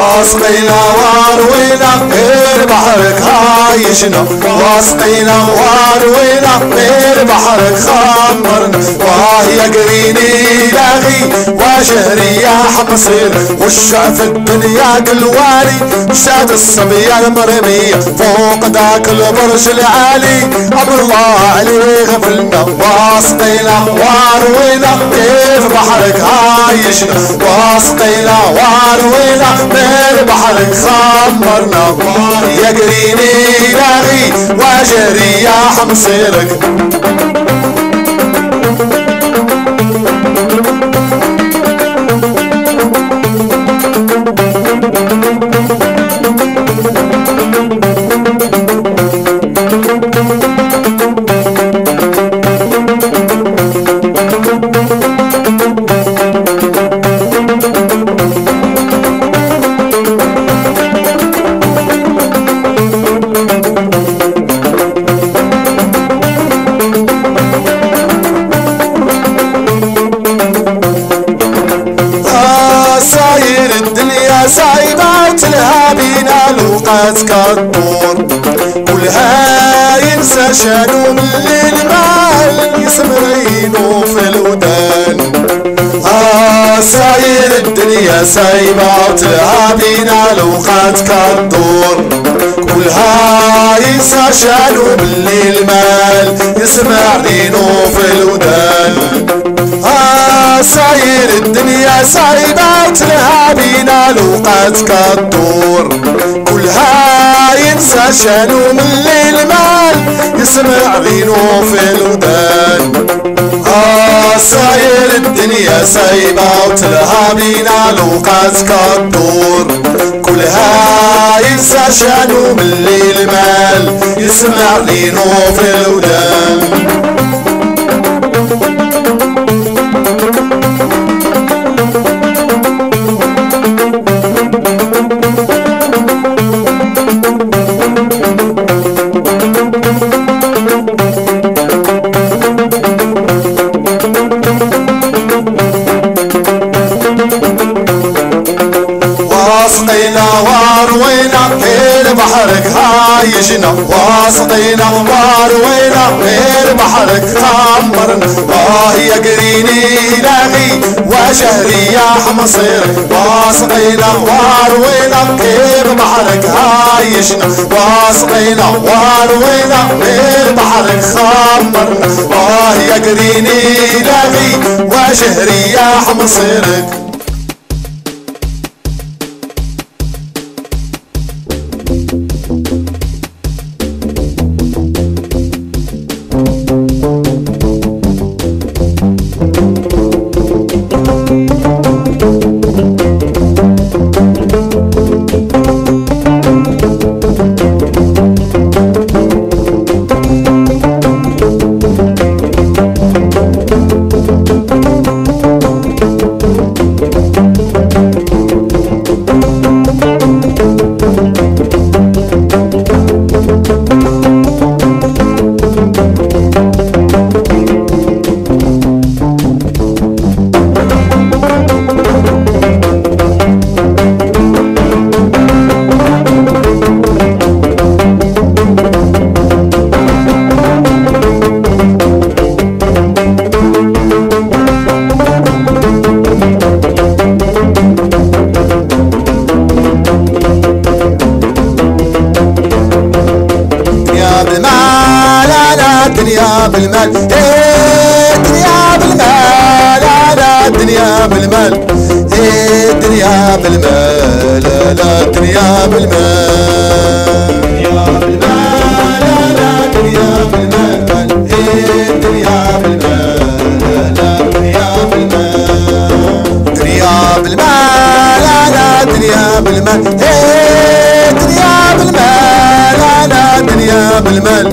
واسقينا واروينا غير بحرك عايشنا واسقينا واروينا غير بحرك خمرنا وهي قريني لاغي وشهري يا حمصير والشعف الدنيا قلوالي شاد الصبية المرمية فوق ذاك البرج العالي أمر الله عليه غفلنا واسقينا واروينا كيف بحرك عايشنا واسقينا واروينا من بحرك خمرنا يا قريني لاغي وجري يا حمصيرك سايبات لها بينا لوقات كالطور كلها ينسى شانو من المال يسمرينو في الودان ساير الدنيا سايبات لها بينا لوقات كالطور كلها ينسى شانو من المال يسمرينو في الودان ساير الدنيا سايبات لها بينا لوقات كالطور كلها ينسى شانو من المال يسمع غينو في الودان ساير الدنيا سايبات لها بينا لوقات كالطور كلها ينسى شانو من المال يسمع غينو في الودان واسقينا واروينا غير بحرك عايشنا واسقينا واروينا غير بحرك خمرنا يا قريني لاغي وشهري يا حمصير واسقينا واروينا غير بحرك عايشنا واسقينا واروينا غير بحرك خمرنا يا قريني لاغي وشهري يا حمصيرك الدنيا بالمال الدنيا بالمال لا الدنيا بالمال الدنيا بالمال لا الدنيا بالمال الدنيا بالمال لا الدنيا بالمال الدنيا بالمال لا الدنيا بالمال الدنيا بالمال لا الدنيا بالمال الدنيا بالمال لا الدنيا بالمال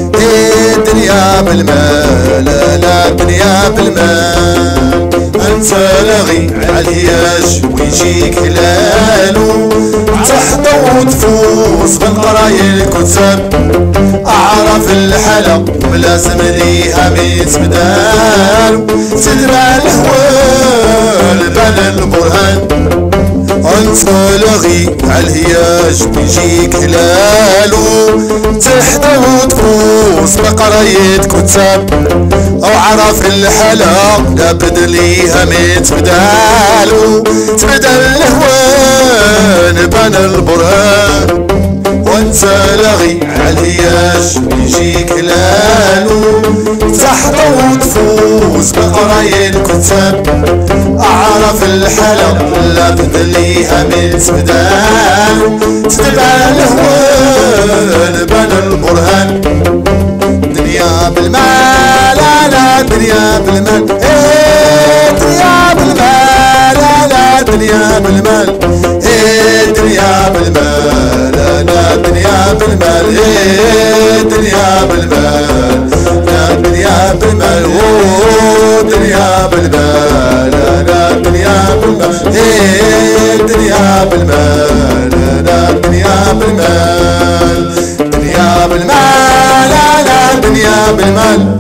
الدنيا بالمال لا الدنيا بالمال انت لغي علياش ويجيك هلالو تحضر وتفوز بالقراية الكتاب اعرف الحلا ملازم ليها ميت بدال تدرى الهوال بال البرهان وانت لغي عالهياج بيجيك هلالو تحضر وتفوز بقراية كتاب او عرف الحلا لابد ليها متبدالو تبدل الهوان بان البرهان وانت لغي عالهياج بيجيك هلالو تحضر وتفوز بقراية الكتاب اعرف الحلا لابد ليها متبدالو تبدل الهوان بان البرهان دنيا بالمال لا دنيا بالمال دنيا بالمال لا دنيا بالمال دنيا بالمال لا دنيا بالمال دنيا بالمال لا دنيا بالمال دنيا بالمال لا دنيا بالمال دنيا بالمال لا دنيا بالمال دنيا بالمال لا دنيا بالمال